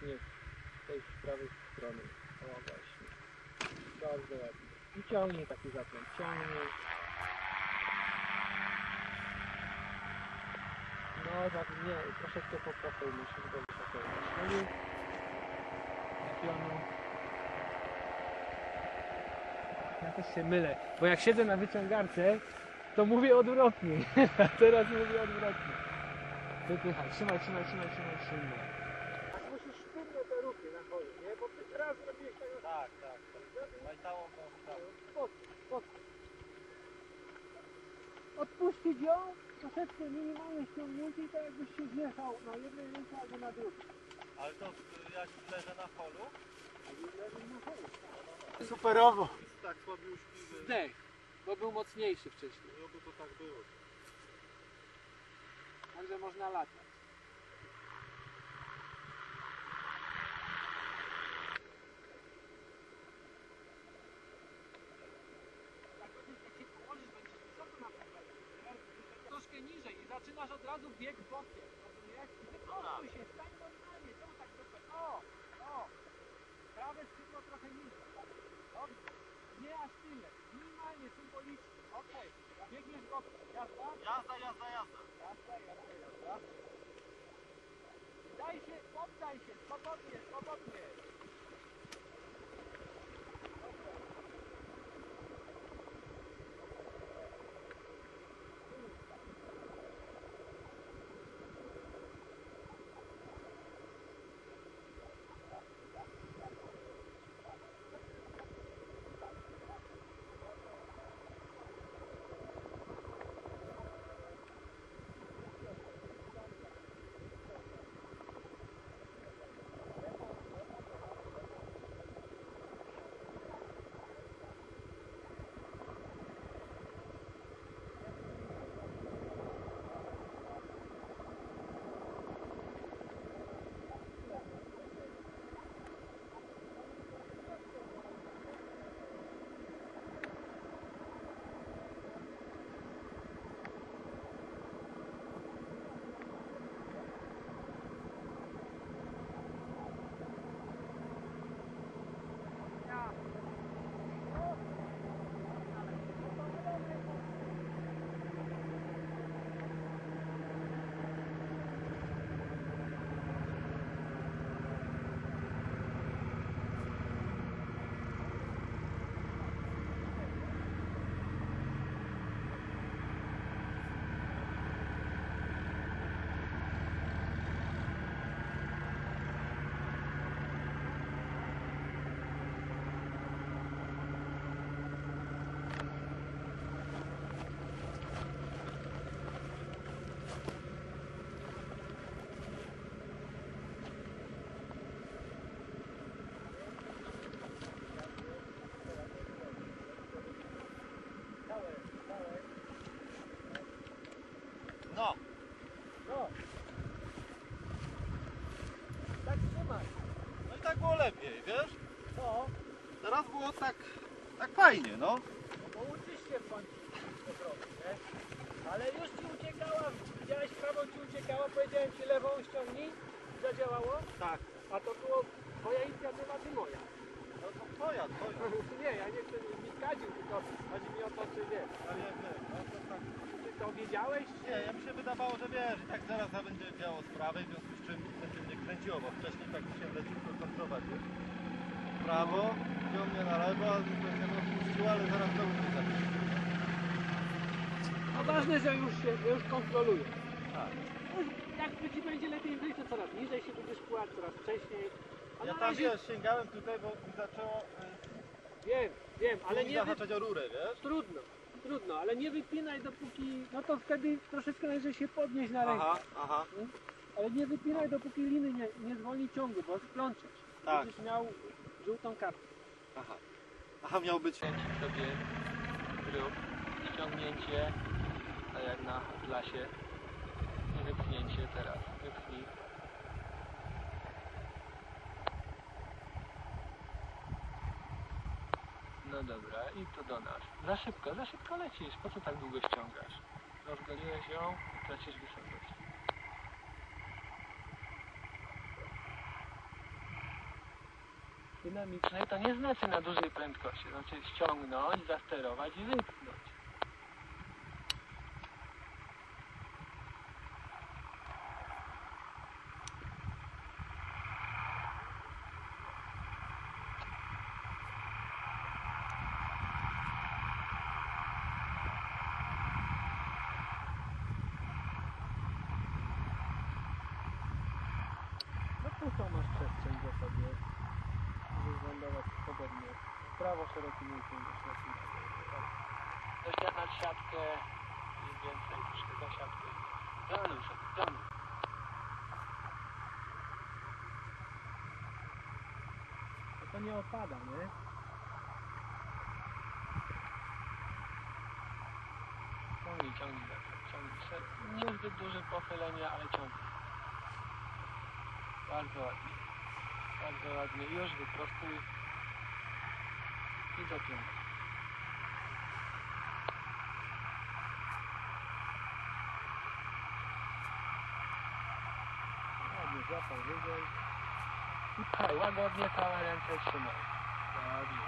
wytnie z tej prawej strony. O właśnie. Bardzo ładnie. I ciągnie taki zakręt. Ciągnie. No tak, nie, troszeczkę po prostej musi go wysoko. Na pionu. Ja też się mylę, bo jak siedzę na wyciągarce, to mówię odwrotnie. A teraz mówię odwrotnie. Wypychaj, trzymaj. Tak musisz sztywno te ruchy na holu, nie? Bo ty raz robiłeś tego... Tak. Majtało to Pod. Odpuścić ją, troszeczkę minimalnie ściągnięcie i tak jakbyś się zjechał na jednej ręce albo na drugiej. Ale to jak leżę na holu? Superowo. Tak słabiuszki, że... Zdech, bo był mocniejszy wcześniej. No bo to tak było. Także można latać. Troszkę niżej i zaczynasz od razu bieg bokiem, rozumiesz? I wyprostuj się, stań normalnie, to tak trochę, o! Prawe skrzydło trochę niżej. Dobrze, nie aż tyle, minimalnie, symbolicznie, okej. Biegniesz bokiem, jazda? Jazda. Daj się, poddaj się, swobodnie. No. Tak trzymaj. No i tak było lepiej, wiesz? No, Teraz było tak fajnie, no. bo uczysz się w końcu po prostu, nie? Ale już ci uciekała, widziałeś prawą ci uciekała, powiedziałem ci lewą ściągnij, zadziałało, Tak. a to było twoja inicjatywa czy moja? No to twoja. Nie, ja nie chcę mi zgadził, tylko chodzi mi o to, czy wiesz. Ale jak no to tak. Czy to wiedziałeś? Nie, ja mi się wydawało, że wiesz, i tak zaraz będzie działo z prawej, w związku z czym będzie mnie kręciło, bo wcześniej tak się leciutko kontrolować, wiesz? Prawo, ciągnie na lewo, a to się rozpuściło, ale zaraz to już nie zacznie. No ważne, że już kontroluję. Tak. Jak ci będzie lepiej wyjść, to coraz niżej się będziesz kładł, coraz wcześniej. A Ja na tam razie... wiesz, sięgałem tutaj, bo mi zaczęło Wiem, ale nie zahaczać o rurę, wiesz? Trudno, ale nie wypinaj dopóki, no to wtedy troszeczkę należy się podnieść na rękę. Aha. Ale nie wypinaj dopóki liny nie zwolni ciągu, bo splączesz. Tak. Będziesz miał żółtą kartkę. Aha, miał być. Sobie grób, ściągnięcie, tak jak na lasie i wypchnięcie teraz. Wypchnij. No dobra, i to do nas. Za szybko lecisz. Po co tak długo ściągasz? Rozgoliłeś ją i tracisz wysokość. dynamicznej to nie znaczy na dużej prędkości. Znaczy ściągnąć, zasterować i wypchnąć. No tu są masz przestrzeń w zasadzie, żeby wylądować podobnie. W prawo szerokim łukiem do szerokim. Dościanać siatkę, mniej więcej troszkę za siatkę. Pełnuj sobie, pełnuj. To nie opada, nie? Ciągnij, ciągnij, ciągnij. Nie zbyt duże pochylenie, ale ciągnij. Bardzo ładnie. Bardzo ładnie. Już wyprostuj. I dopiąć. Ładnie, złapał wyżej. I pchaj, łagodnie całe ręce trzymaj. Ładnie.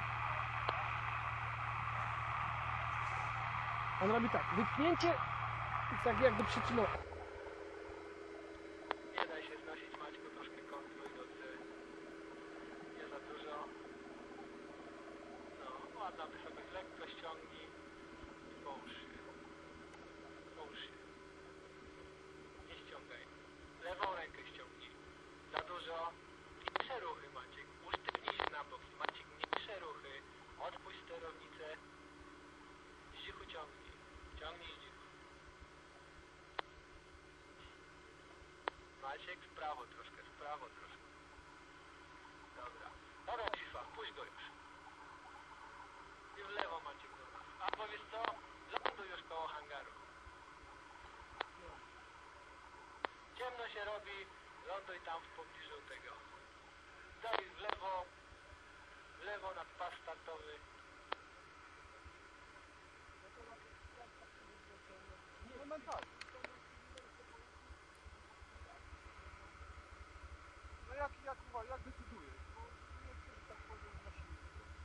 On robi tak, wypchnięcie i tak jakby przytrzymał. Nie daj się znosić, Maćku, troszkę kontruj do tyłu. Nie za dużo. No, ładna wysokość, lekko ściągnij i połóż się. Połóż się. Nie ściągaj. Lewą rękę ściągnij. Za dużo. Mniejsze ruchy, Maciek. Usztywnij się na bok. Maciek, mniejsze ruchy. Odpuść sterownicę. Zdzichu ciągnij. Ciągnij zdzichu. Maciek, w prawo troszkę, w prawo troszkę. Dobra. Dobra, Cifa, puść go już. I w lewo, Maciek, do nas. A powiesz co? Ląduj już koło hangaru. Ciemno się robi, ląduj tam w pobliżu tego. Daj w lewo nad pas startowy. Momentalnie. No jak decydujesz? Bo nie chcę, że tak powiem, na siłę.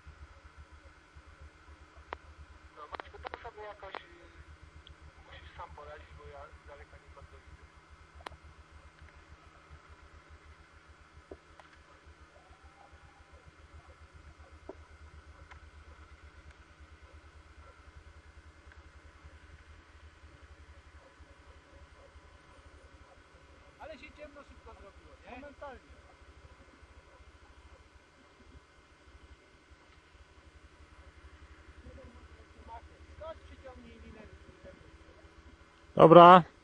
No Maćku, tam sobie jakoś musisz sam poradzić, bo ja z daleka nie bardzo widzę. Ale się ciemno szybko zrobiło, nie? Momentalnie. Skocz, przyciągnij linę. Dobra.